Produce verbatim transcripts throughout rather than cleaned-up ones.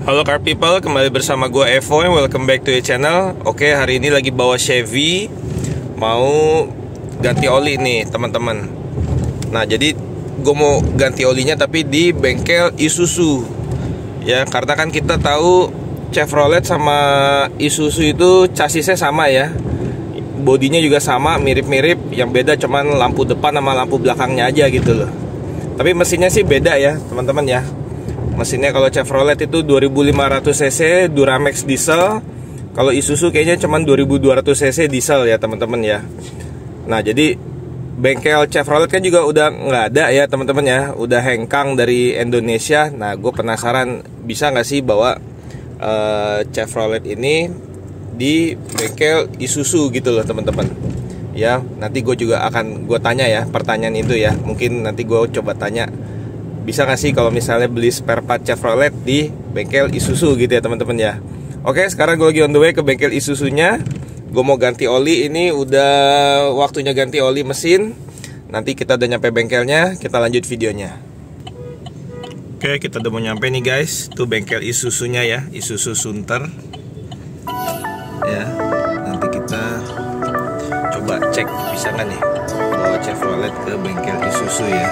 Halo car people, kembali bersama gue Evo and welcome back to the channel. Oke, hari ini lagi bawa Chevy, mau ganti oli nih teman-teman. Nah, jadi gue mau ganti olinya tapi di bengkel Isuzu. Ya, karena kan kita tahu Chevrolet sama Isuzu itu chassisnya sama ya. Bodinya juga sama, mirip-mirip. Yang beda cuman lampu depan sama lampu belakangnya aja gitu loh. Tapi mesinnya sih beda ya teman-teman ya. Mesinnya kalau Chevrolet itu dua ribu lima ratus cc Duramax diesel. Kalau Isuzu kayaknya cuma dua ribu dua ratus cc diesel ya teman-teman ya. Nah, jadi bengkel Chevrolet kan juga udah nggak ada ya teman-teman ya. Udah hengkang dari Indonesia. Nah, gue penasaran bisa nggak sih bawa uh, Chevrolet ini di bengkel Isuzu gitu loh teman-teman. Ya, nanti gue juga akan gue tanya ya pertanyaan itu ya. Mungkin nanti gue coba tanya, bisa nggak sih kalau misalnya beli spare part Chevrolet di bengkel Isuzu gitu ya teman-teman ya. Oke, sekarang gue lagi on the way ke bengkel Isuzunya. Gue mau ganti oli, ini udah waktunya ganti oli mesin. Nanti kita udah nyampe bengkelnya, kita lanjut videonya. Oke, kita udah mau nyampe nih guys. Tuh bengkel Isuzunya ya, Isuzu Sunter. Ya, nanti kita coba cek bisa nggak nih bawa Chevrolet ke bengkel Isuzu ya.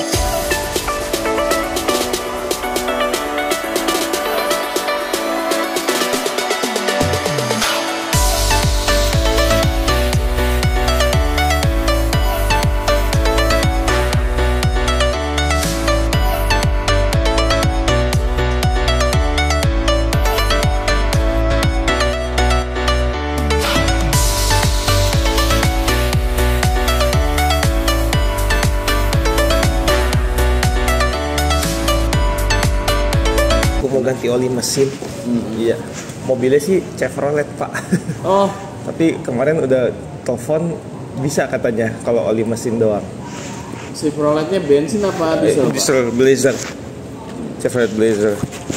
Mau ganti oli mesin. hmm. Iya, mobilnya sih Chevrolet pak. Oh, tapi kemarin udah telepon bisa katanya kalau oli mesin doang. Chevroletnya bensin apa diesel? Eh, diesel Blazer, Chevrolet Blazer.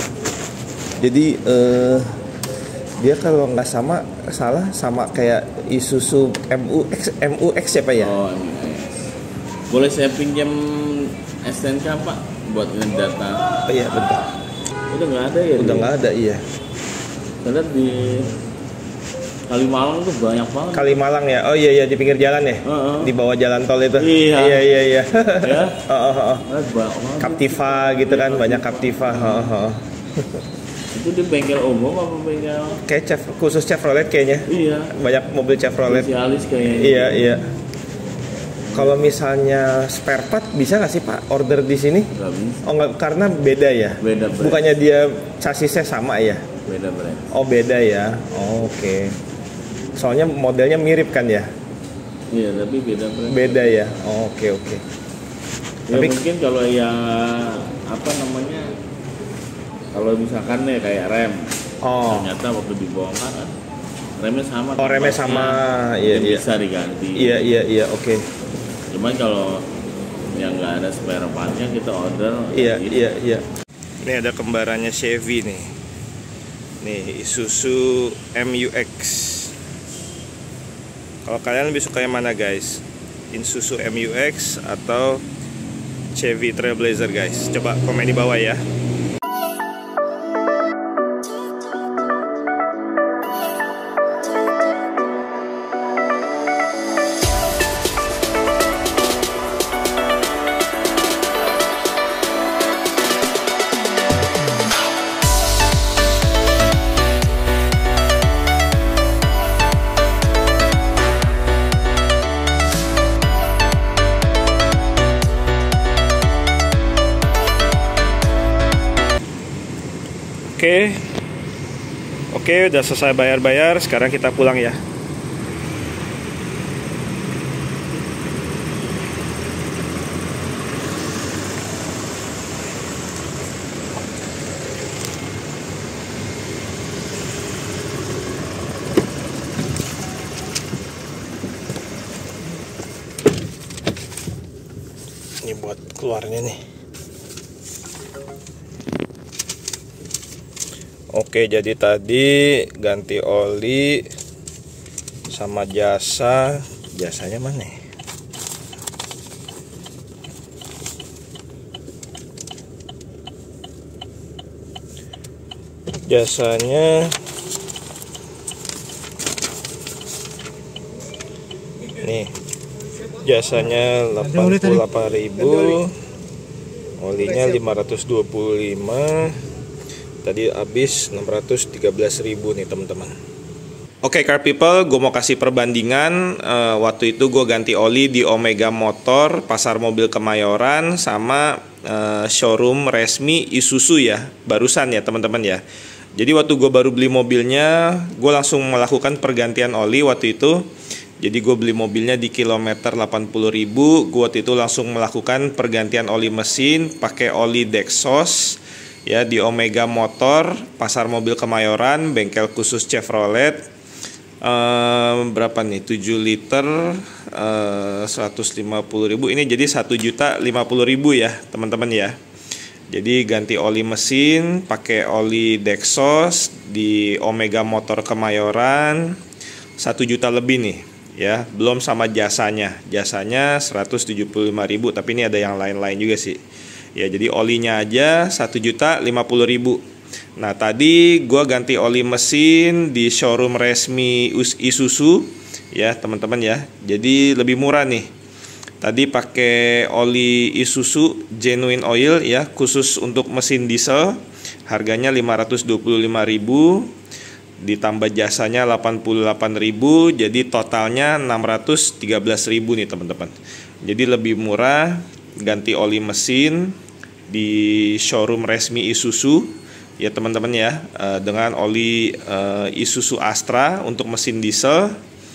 Jadi eh, dia kalau nggak sama salah sama kayak Isuzu M U X M U X ya pak ya. Oh, M U X. Boleh saya pinjam S T N K pak buat ngedata? Oh iya bentar. Udah nggak ada ya? Udah nggak ada, iya. Karena di Kalimalang tuh banyak banget. Kalimalang ya? Oh iya iya, di pinggir jalan ya? Uh-uh. Di bawah jalan tol itu? Iya. Iya iya iya. Ya? oh, oh, oh. Captiva gitu kan, banyak Captiva. Oh, oh. Itu di bengkel umum apa bengkel? Kayak Chev, khusus Chevrolet kayaknya. Iya. Banyak mobil Chevrolet. Spesialis kayaknya. Iya iya. Kalau misalnya spare part bisa nggak sih pak order di sini? Nggak bisa. Oh nggak, karena beda ya. Beda brand. Bukannya dia chassisnya sama ya? Beda brand. Oh beda ya. Oh, oke. Okay. Soalnya modelnya mirip kan ya? Iya tapi beda brand. Beda ya. Oh, oke okay, oke. Okay. Ya Tapi mungkin kalau yang apa namanya, kalau misalkan nih kayak rem, oh. ternyata waktu dibongkar kan remnya sama. Oh remnya sama, iya iya. Bisa diganti. Iya iya iya oke. Okay. Cuman kalau yang nggak ada spare partnya kita order. Iya gitu. iya iya. Ini ada kembarannya Chevy nih. Nih Isuzu M U X. Kalau kalian lebih suka yang mana guys? Isuzu M U X atau Chevy Trailblazer guys? Coba komen di bawah ya. Oke, oke, udah selesai bayar-bayar. Sekarang kita pulang ya. Ini buat keluarnya nih. Oke, jadi tadi ganti oli sama jasa. Jasanya mana? Jasanya nih, jasanya delapan puluh delapan ribu, olinya lima ratus dua puluh lima, tadi habis enam ratus tiga belas ribu nih teman-teman. Oke, okay, car people, gue mau kasih perbandingan. uh, Waktu itu gue ganti oli di Omega Motor, Pasar Mobil Kemayoran, sama uh, showroom resmi Isuzu ya, barusan ya teman-teman ya. Jadi waktu gue baru beli mobilnya, gue langsung melakukan pergantian oli waktu itu. Jadi gue beli mobilnya di kilometer delapan puluh ribu. Gue waktu itu langsung melakukan pergantian oli mesin pakai oli Dexos ya di Omega Motor, Pasar Mobil Kemayoran, bengkel khusus Chevrolet. Uh, berapa nih, tujuh liter, uh, seratus lima puluh ribu. Ini jadi satu juta lima puluh ribu ya teman-teman ya. Jadi ganti oli mesin pakai oli Dexos di Omega Motor Kemayoran, satu juta lebih nih ya, belum sama jasanya. Jasanya seratus tujuh puluh lima ribu, tapi ini ada yang lain-lain juga sih ya. Jadi olinya aja satu juta lima puluh ribu. Nah, tadi gue ganti oli mesin di showroom resmi Isuzu ya teman-teman ya. Jadi lebih murah nih. Tadi pakai oli Isuzu Genuine Oil ya, khusus untuk mesin diesel. Harganya lima ratus dua puluh lima ribu, ditambah jasanya delapan puluh delapan ribu, jadi totalnya enam ratus tiga belas ribu nih teman-teman. Jadi lebih murah ganti oli mesin di showroom resmi Isuzu ya teman-teman ya, uh, dengan oli uh, Isuzu Astra untuk mesin diesel,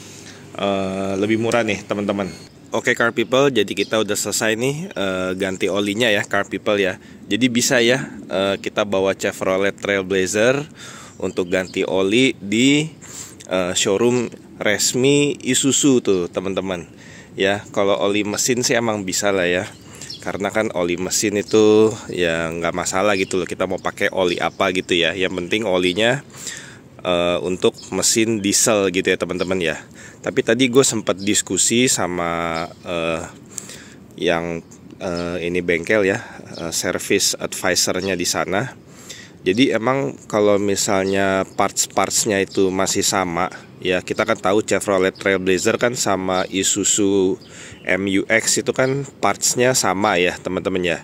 uh, lebih murah nih teman-teman. Oke, car people, jadi kita udah selesai nih uh, ganti olinya ya car people ya. Jadi bisa ya uh, kita bawa Chevrolet Trailblazer untuk ganti oli di uh, showroom resmi Isuzu tuh teman-teman ya. Kalau oli mesin sih emang bisa lah ya, karena kan oli mesin itu ya nggak masalah gitu loh, kita mau pakai oli apa gitu ya, yang penting olinya uh, untuk mesin diesel gitu ya teman-teman ya. Tapi tadi gue sempat diskusi sama uh, yang uh, ini bengkel ya, uh, service advisornya di sana. Jadi emang kalau misalnya parts-partsnya itu masih sama ya, kita kan tahu Chevrolet Trailblazer kan sama Isuzu M U X itu kan partsnya sama ya teman-teman ya.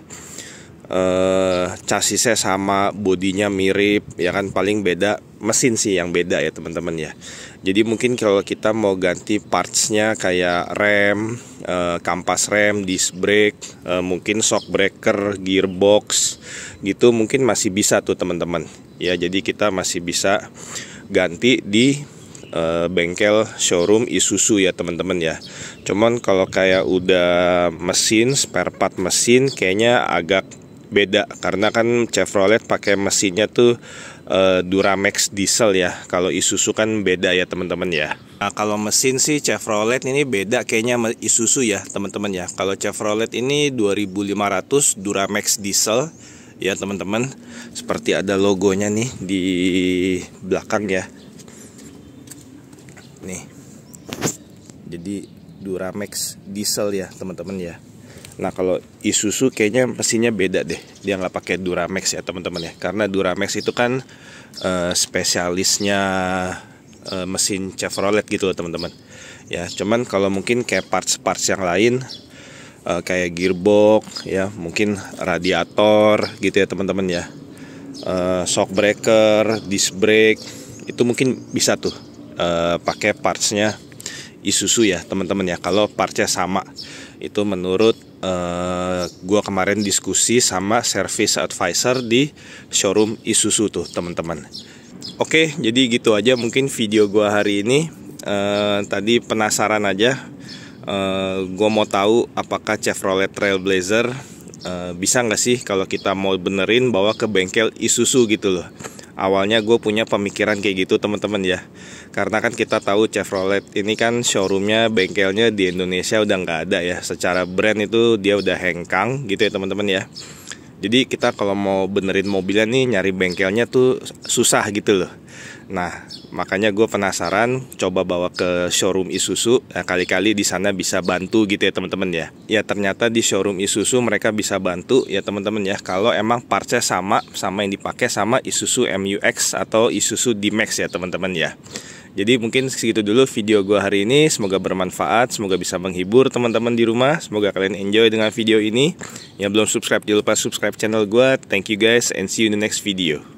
Uh, chassisnya sama, bodinya mirip ya kan, paling beda mesin sih yang beda ya teman-teman ya. Jadi mungkin kalau kita mau ganti partsnya kayak rem, uh, kampas rem, disc brake, uh, mungkin shock breaker, gearbox gitu mungkin masih bisa tuh teman-teman ya. Jadi kita masih bisa ganti di uh, bengkel showroom Isuzu ya teman-teman ya. Cuman kalau kayak udah mesin, spare part mesin kayaknya agak beda, karena kan Chevrolet pakai mesinnya tuh uh, Duramax diesel ya. Kalau Isuzu kan beda ya teman-teman ya. Nah, kalau mesin sih Chevrolet ini beda kayaknya sama Isuzu ya teman-teman ya. Kalau Chevrolet ini dua ribu lima ratus Duramax diesel ya teman-teman. Seperti ada logonya nih di belakang ya. Nih. Jadi Duramax diesel ya teman-teman ya. Nah, kalau Isuzu kayaknya mesinnya beda deh, dia nggak pakai Duramax ya teman-teman ya, karena Duramax itu kan uh, spesialisnya uh, mesin Chevrolet gitu loh teman-teman ya. Cuman kalau mungkin kayak parts-parts yang lain uh, kayak gearbox ya, mungkin radiator gitu ya teman-teman ya, uh, shock breaker, disc brake, itu mungkin bisa tuh uh, pakai partsnya Isuzu ya teman-teman ya, kalau partsnya sama. Itu menurut uh, gue kemarin diskusi sama service advisor di showroom Isuzu tuh teman-teman. Oke, jadi gitu aja mungkin video gue hari ini. uh, Tadi penasaran aja, uh, gue mau tahu apakah Chevrolet Trailblazer uh, bisa nggak sih kalau kita mau benerin bawa ke bengkel Isuzu gitu loh. Awalnya gue punya pemikiran kayak gitu teman-teman ya, karena kan kita tahu Chevrolet ini kan showroomnya, bengkelnya di Indonesia udah nggak ada ya. Secara brand itu dia udah hengkang gitu ya teman-teman ya. Jadi kita kalau mau benerin mobilnya nih, nyari bengkelnya tuh susah gitu loh. Nah, makanya gue penasaran, coba bawa ke showroom Isuzu. Nah, kali-kali di sana bisa bantu gitu ya teman-teman ya. Ya ternyata di showroom Isuzu mereka bisa bantu ya teman-teman ya. Kalau emang partsnya sama sama yang dipakai sama Isuzu M U X atau Isuzu D-Max ya teman-teman ya. Jadi mungkin segitu dulu video gue hari ini. Semoga bermanfaat, semoga bisa menghibur teman-teman di rumah. Semoga kalian enjoy dengan video ini. Yang belum subscribe, jangan lupa subscribe channel gue. Thank you guys and see you in the next video.